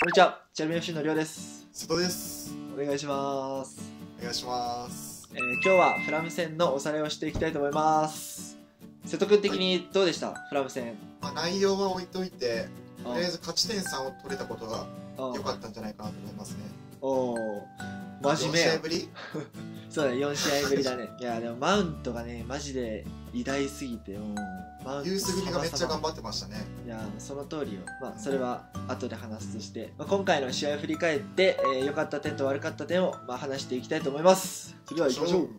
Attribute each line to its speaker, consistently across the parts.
Speaker 1: こんにちは、チャルミ FC のりょうです。
Speaker 2: 瀬戸です。
Speaker 1: お願いします。
Speaker 2: お願いします。
Speaker 1: 今日はフラム戦のおさらいをしていきたいと思います。瀬戸君的にどうでした、フラム戦。
Speaker 2: 内容は置いといて、とりあえず勝ち点3を取れたことが良かったんじゃないかなと思いますね。
Speaker 1: おー、真面目や。
Speaker 2: 4試合ぶり
Speaker 1: そうだね、4試合ぶりだね。いや、でもマウントがね、マジで偉大すぎて、
Speaker 2: ユース組がめっちゃ頑張ってましたね。
Speaker 1: いや、その通りよ。それは後で話すとして、今回の試合を振り返って、良かった点と悪かった点を、話していきたいと思います。それでは行きましょう。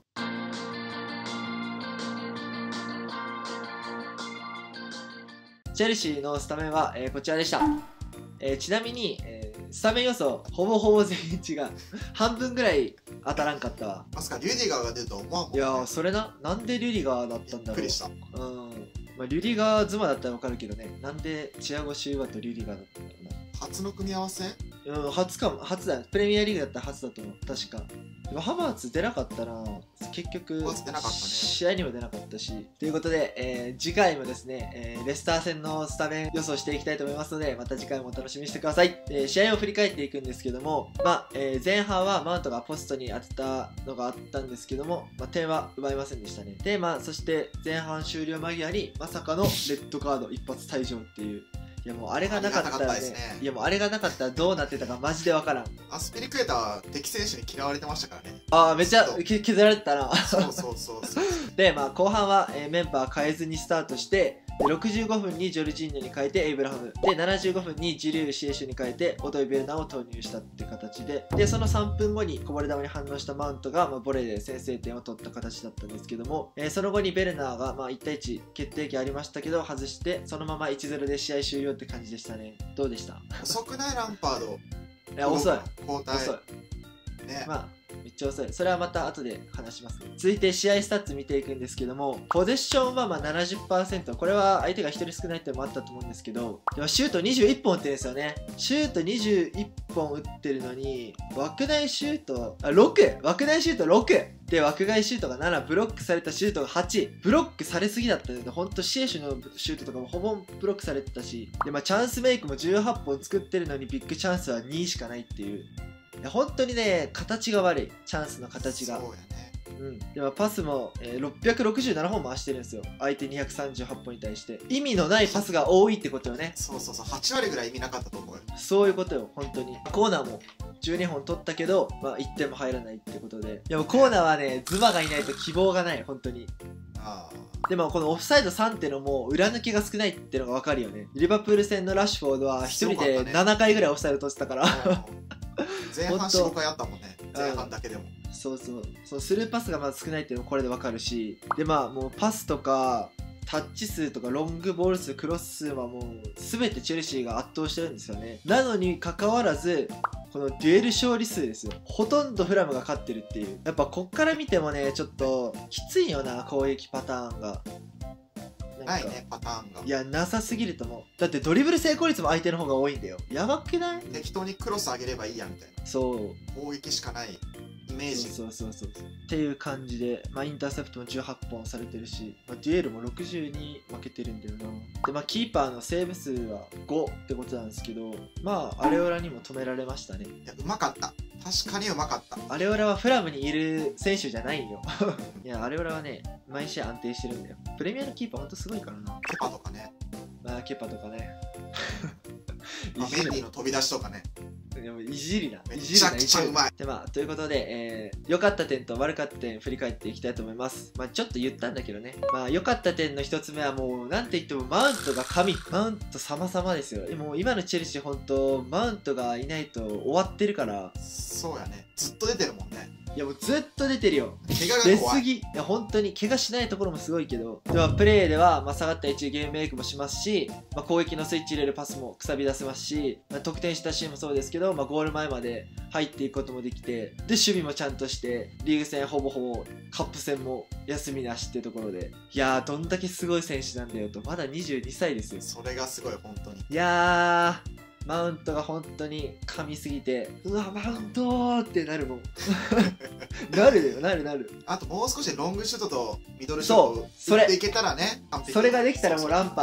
Speaker 1: チェルシーのスタメンは、こちらでした。ちなみに、スタメン予想ほぼほぼ全員違う。半分ぐらい当たらんかったわ。
Speaker 2: まさかリュディガーが出ると思わんもんね。
Speaker 1: いやー、それなんでリュディガーだったんだろう。
Speaker 2: びっくりした。
Speaker 1: リュディガー妻だったらわかるけどね、なんでチアゴ・シウバとリュディガーだったんだろうな。
Speaker 2: 初の組み合わせ？
Speaker 1: 初だ。プレミアリーグだったら初だと思う、確か。でもハバーツ出なかったな。結局、試合にも出なかったし。ということで、次回もですね、レスター戦のスタメン予想していきたいと思いますので、また次回もお楽しみにしてください。試合を振り返っていくんですけども、前半はマウントがポストに当てたのがあったんですけども、点は奪いませんでしたね。で、そして前半終了間際にまさかのレッドカード一発退場っていう。いやもうあれがなかったらね、いやもうあれがなかったらどうなってたかマジでわからん。
Speaker 2: アスピリクエタは敵選手に嫌われてましたからね。
Speaker 1: めっちゃ削られてたな。
Speaker 2: そう
Speaker 1: で、後半はメンバー変えずにスタートして、65分にジョルジーニョに変えてエイブラハムで、75分にジルー・シエシュに変えてオドイ・ベルナを投入したって形で、その3分後にこぼれ球に反応したマウントが、ボレーで先制点を取った形だったんですけども、その後にベルナーが、1対1決定機ありましたけど外して、そのまま 1-0 で試合終了って感じでしたね。どうでした？
Speaker 2: 遅くないランパード。
Speaker 1: いや、遅い。
Speaker 2: 交代。
Speaker 1: 遅い。
Speaker 2: ね。
Speaker 1: めっちゃ遅い。それはまた後で話しますね。続いて試合スタッツ見ていくんですけども、ポゼッションは70%。これは相手が1人少ないってのもあったと思うんですけど、でもシュート21本打ってるんですよね。シュート21本打ってるのに、枠内シュート、6! 枠内シュート6! で、枠外シュートが7、ブロックされたシュートが8。ブロックされすぎだったんで、ほんとシエシュのシュートとかもほぼブロックされてたし、で、チャンスメイクも18本作ってるのにビッグチャンスは2しかないっていう。本当にね、形が悪い。チャンスの形が。
Speaker 2: そうやね。
Speaker 1: でもパスも、667本回してるんですよ。相手238本に対して。意味のないパスが多いってことよね。
Speaker 2: そう。8割ぐらい意味なかったと思うよ。
Speaker 1: そういうことよ、本当に。コーナーも12本取ったけど、1点も入らないってことで。いやもうコーナーはね、ズマがいないと希望がない、本当に。でもこのオフサイド3ってのも裏抜けが少ないってのが分かるよね。リバプール戦のラッシュフォードは1人で7回ぐらいオフサイド取ってたから。
Speaker 2: 前半4、5回あったもんね。前半だけでも。
Speaker 1: そうスルーパスがまず少ないっていうのもこれでわかるし、でもうパスとかタッチ数とかロングボール数、クロス数はもう全てチェルシーが圧倒してるんですよね。なのに関わらずこのデュエル勝利数ですよ。ほとんどフラムが勝ってるっていう。やっぱこっから見てもね、ちょっときついよな、攻撃パターンが。
Speaker 2: ないね、パターンが。
Speaker 1: いや、なさすぎると思う。だってドリブル成功率も相手の方が多いんだよ。やばくない？
Speaker 2: 適当にクロス上げればいいやみたいな。
Speaker 1: そう。
Speaker 2: 攻撃しかないイメージ。
Speaker 1: そう。っていう感じで、インターセプトも18本されてるし、デュエルも60に負けてるんだよな。で、キーパーのセーブ数は5ってことなんですけど、アレオラにも止められましたね。
Speaker 2: いや、うまかった。確かにうまかった。
Speaker 1: アレオラはフラムにいる選手じゃないよ。いや、アレオラはね、毎試合安定してるんだよ。プレミアのキーパーほんとすごいからな。
Speaker 2: ケパとかね。
Speaker 1: ケパとかね。
Speaker 2: メンディの飛び出しとかね。
Speaker 1: でもいじりな。
Speaker 2: めちゃくちゃうまい。
Speaker 1: でということで、良かった点と悪かった点振り返っていきたいと思います。ちょっと言ったんだけどね。良かった点の一つ目はもう、なんて言ってもマウントが神。マウント様々ですよ。もう今のチェルシーほんと、マウントがいないと終わってるから。
Speaker 2: そうやね。ずっと出てるもんね。
Speaker 1: いやもうずっと出てるよ。
Speaker 2: 怪我が怖い。
Speaker 1: 出すぎ。いや本当に怪我しないところもすごいけど、でプレーでは、下がった位置ゲームメイクもしますし、攻撃のスイッチ入れるパスもくさび出せますし、得点したシーンもそうですけど、ゴール前まで入っていくこともできて、で守備もちゃんとして、リーグ戦ほぼほぼカップ戦も休みなしってところで、いやーどんだけすごい選手なんだよと。まだ22歳ですよ。
Speaker 2: それがすごい本当に。
Speaker 1: いやーマウントが本当に神すぎて、うわマウントーってなるもん。なる。
Speaker 2: あともう少しロングシュートとミドルシュートを打っていけたらね。
Speaker 1: それができたらもうランパード。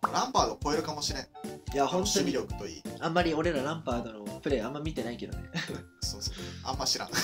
Speaker 2: ランパードを超えるかもしれん。
Speaker 1: いや、本当
Speaker 2: 守備
Speaker 1: に。
Speaker 2: 力といい。
Speaker 1: あんまり俺らランパードのプレーあんま見てないけどね。
Speaker 2: そうそう。あんま知らん。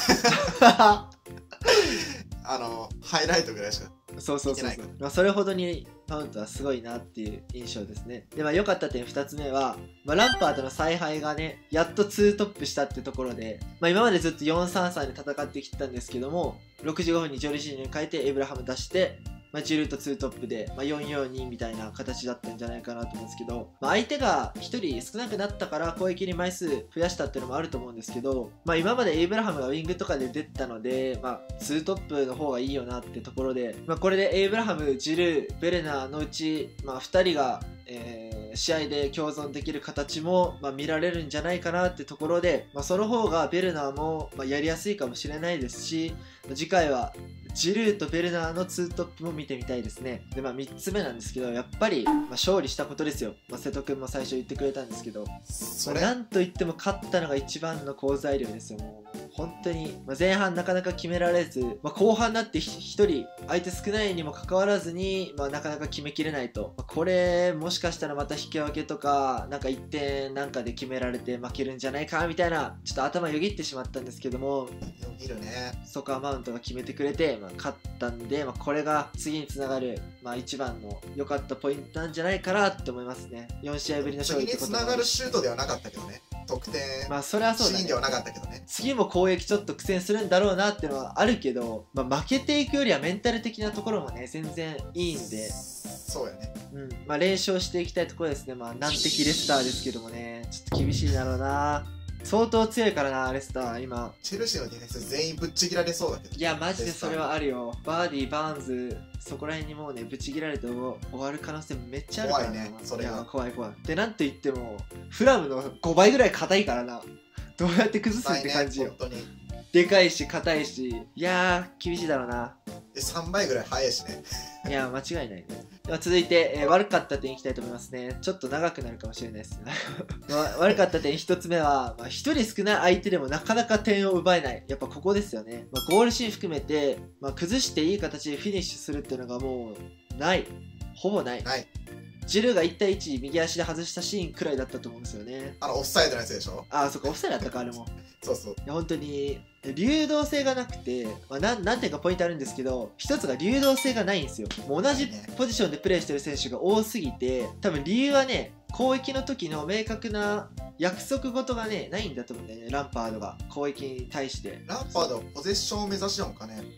Speaker 2: ハイライトぐらいしか。
Speaker 1: そうそうそうそう。まあ、それほどにマウントはすごいなっていう印象ですね。で、まあ良かった点2つ目は、まあ、ランパードの采配がね、やっと2トップしたってところで、まあ今までずっと4-3-3で戦ってきてたんですけども、65分にジョルジーニョに変えてエイブラハム出して、まあ、ジルーと2トップで、まあ、4-4-2みたいな形だったんじゃないかなと思うんですけど、まあ、相手が1人少なくなったから攻撃に枚数増やしたっていうのもあると思うんですけど、まあ、今までエイブラハムがウィングとかで出てたので、まあ、2トップの方がいいよなってところで、まあ、これでエイブラハム、ジルー、ベルナーのうち、まあ、2人が、試合で共存できる形も、まあ、見られるんじゃないかなってところで、まあ、その方がベルナーも、まあ、やりやすいかもしれないですし、次回はジルーとベルナーの2トップも見てみたいですね。で、まあ3つ目なんですけど、やっぱり、まあ、勝利したことですよ。まあ、瀬戸くんも最初言ってくれたんですけど、
Speaker 2: それ、
Speaker 1: なんといっても勝ったのが一番の好材料ですよ。もう本当に、まあ、前半なかなか決められず、まあ、後半になって1人相手少ないにもかかわらずに、まあ、なかなか決めきれないと、まあ、これもしかしたらまた引き分けとかなんか1点なんかで決められて負けるんじゃないかみたいなちょっと頭よぎってしまったんですけども、
Speaker 2: よぎるね。
Speaker 1: ソカーマウントが決めてくれて、まあ、勝ったんで、まあ、これが次につながる、まあ、一番の良かったポイントなんじゃないかなって思いますね。4試合ぶりの勝利ってこと
Speaker 2: 次につながるシュートではなかったけどね。得点
Speaker 1: まあそれはそうだね。
Speaker 2: シーンではなかったけどね。
Speaker 1: 次も攻撃ちょっと苦戦するんだろうなっていうのはあるけど、まあ、負けていくよりはメンタル的なところもね全然いいんで、
Speaker 2: そうやね。
Speaker 1: まあ連勝していきたいところですね。まあ難敵レスターですけどもね、ちょっと厳しいだろうな。相当強いからなレスター今。
Speaker 2: チェルシーのディフェンス全員ぶっちぎられそうだけど。
Speaker 1: いやマジでそれはあるよ。バーディーバーンズそこら辺にもうねぶち切られて終わる可能性めっちゃあるからな。
Speaker 2: 怖いねそれは。
Speaker 1: いや怖い怖い。でなんと言ってもフラムの5倍ぐらい硬いからな。どうやって崩すって感じよ。
Speaker 2: 本当に
Speaker 1: でかいし硬いし、いやー厳しいだろうな。
Speaker 2: で3倍ぐらい速いしね。
Speaker 1: いや間違いないね。では続いて、悪かった点いきたいと思いますね。ちょっと長くなるかもしれないですね。悪かった点1つ目は、1人少ない相手でもなかなか点を奪えない。やっぱここですよね。ゴールシーン含めて、崩していい形でフィニッシュするっていうのがもうないほぼない。ジルーが1対1右足で外したシーンくらいだったと思うんですよね。
Speaker 2: オフサイドのやつでしょ。
Speaker 1: そっかオフサイドだったかあれも。
Speaker 2: そうそう。
Speaker 1: いや本当に流動性がなくて、何点かポイントあるんですけど、一つが流動性がないんですよ。もう同じポジションでプレーしてる選手が多すぎて、多分理由はね、攻撃の時の明確な約束事がねないんだと思うんだよね。ランパードが攻撃に対して。
Speaker 2: ランパードはポゼッションを目指しなのかね。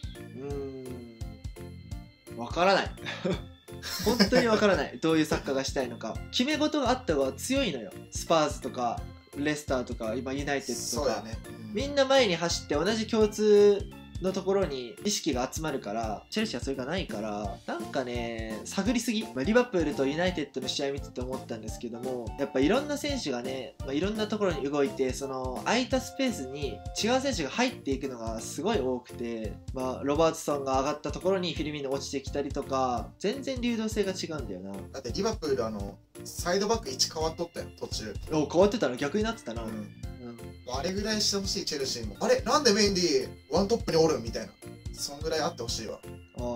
Speaker 1: わからない。本当にわからない。どういうサッカーがしたいのか。決め事があった方が強いのよ。スパーズとかレスターとか今ユナイテッドとか、
Speaker 2: ね、
Speaker 1: みんな前に走って同じ共通のところに意識が集まるから、チェルシーはそれがないから、なんかね探りすぎ、リバプールとユナイテッドの試合見てて思ったんですけども、やっぱいろんな選手がね、いろんなところに動いて、その空いたスペースに違う選手が入っていくのがすごい多くて、ロバートソンが上がったところにフィルミーノ落ちてきたりとか、全然流動性が違うんだよな。
Speaker 2: だってリバプールサイドバック1変わっとったよ途中。
Speaker 1: 変わってたの？逆になってたな。
Speaker 2: あれぐらいしてほしい。チェルシーもあれなんでメンディーワントップにおるみたいな、そんぐらいあってほしいわ。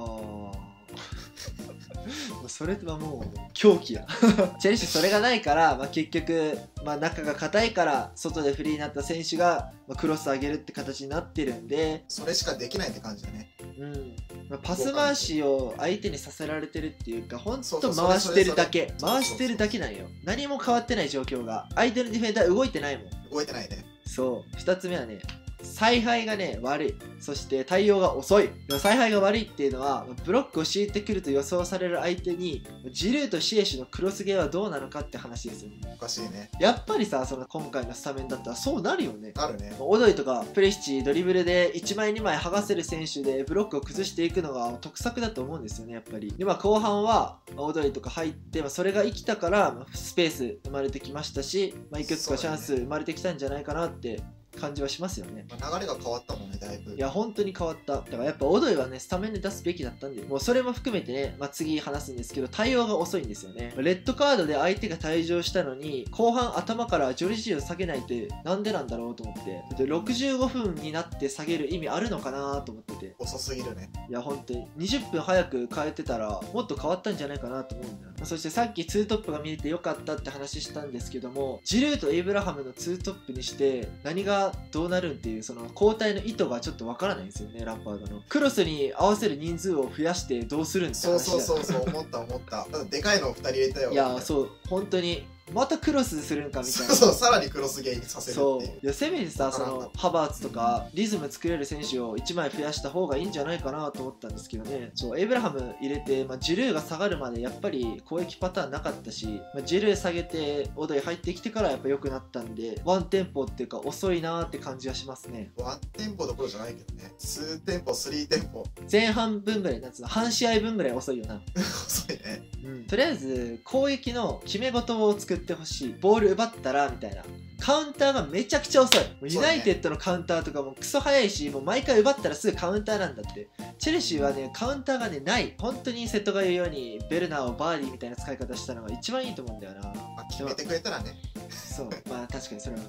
Speaker 1: それはもう狂気や。チェルシーそれがないから、結局、中が硬いから外でフリーになった選手が、クロス上げるって形になってるんで、
Speaker 2: それしかできないって感じだね。
Speaker 1: パス回しを相手にさせられてるっていうか、ほんと回してるだけ回してるだけなんよ。何も変わってない状況が、相手のディフェンダー動いてないもん。
Speaker 2: 動いてないね。
Speaker 1: そう2つ目はね、采配がね悪い。そして対応が遅い。采配が悪いっていうのは、ブロックを敷いてくると予想される相手にジルーとシエシュのクロスゲーはどうなのかって話ですよ。
Speaker 2: おかしいね。
Speaker 1: やっぱりさ、今回のスタメンだったらそうなるよね。
Speaker 2: なるね。
Speaker 1: オドイとかプレシチドリブルで1枚2枚剥がせる選手でブロックを崩していくのが得策だと思うんですよね、やっぱり。で後半はオドイとか入って、それが生きたからスペース生まれてきましたし、いくつかチャンス生まれてきたんじゃないかなって感じはしますよね。
Speaker 2: まあ流れが変わったもんね、だいぶ。
Speaker 1: いや本当に変わった。だからやっぱオドイはねスタメンで出すべきだったんで、もうそれも含めてね、次話すんですけど、対応が遅いんですよね。レッドカードで相手が退場したのに後半頭からジョルジーを下げないってなんでなんだろうと思って、で65分になって下げる意味あるのかなと思ってて、
Speaker 2: 遅すぎるね。
Speaker 1: いや本当に20分早く変えてたらもっと変わったんじゃないかなと思うんだよ。そしてさっき2トップが見れてよかったって話したんですけども、ジルーとエイブラハムの2トップにして何がどうなるんっていうその交代の意図がちょっとわからないんですよね。ランパードのクロスに合わせる人数を増やしてどうするんって話だよ。
Speaker 2: そう思ったただでかいのを2人入れたよ。
Speaker 1: いやそう本当にまたクロスするんかみたいな。
Speaker 2: そうさらにクロスゲーにさせるっていう。
Speaker 1: いやせめてさ、そのハバーツとかリズム作れる選手を1枚増やした方がいいんじゃないかなと思ったんですけどね。エイブラハム入れて、ジルーが下がるまでやっぱり攻撃パターンなかったし、ジルー下げてオドイ入ってきてからやっぱ良くなったんで、ワンテンポっていうか遅いなーって感じはしますね。
Speaker 2: ワンテンポどころじゃないけどね、2テンポ3テンポ
Speaker 1: 前半分ぐらい、なんつうの、半試合分ぐらい遅いよな。
Speaker 2: 遅いね。
Speaker 1: とりあえず攻撃の決め事を作ってほしい。ボール奪ったらみたいな。カウンターがめちゃくちゃ遅い。ユナイテッドのカウンターとかもクソ早いし、もう毎回奪ったらすぐカウンターなんだって。チェルシーはね、カウンターがね、ない。本当に瀬戸が言うようにベルナーをバーディーみたいな使い方したのが一番いいと思うんだよな。
Speaker 2: 決めてくれたらね。
Speaker 1: そう、確かにそれは。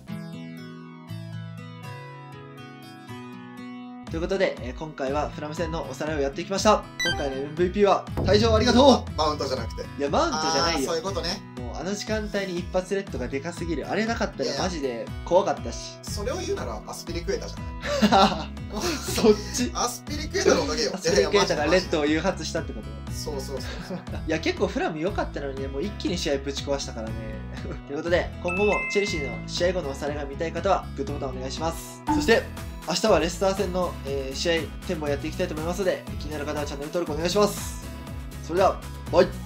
Speaker 1: ということで、今回はフラム戦のおさらいをやっていきました。今回の MVP は退場ありがと
Speaker 2: う。マウントじゃなくて。
Speaker 1: いやマウントじゃないよ。
Speaker 2: そういうことね。
Speaker 1: もうあの時間帯に一発レッドがでかすぎる。あれなかったらマジで怖かったし。
Speaker 2: それを言うならアスピリクエタじゃない。
Speaker 1: そっち。
Speaker 2: アスピリクエタのおかげよ。
Speaker 1: アスピリクエタがレッドを誘発したってこと。
Speaker 2: そう
Speaker 1: いや結構フラム良かったのにね、もう一気に試合ぶち壊したからね。ということで今後もチェルシーの試合後のおさらいが見たい方はグッドボタンお願いします。そして明日はレスター戦の、試合展望やっていきたいと思いますので、気になる方はチャンネル登録お願いします。それではバイ。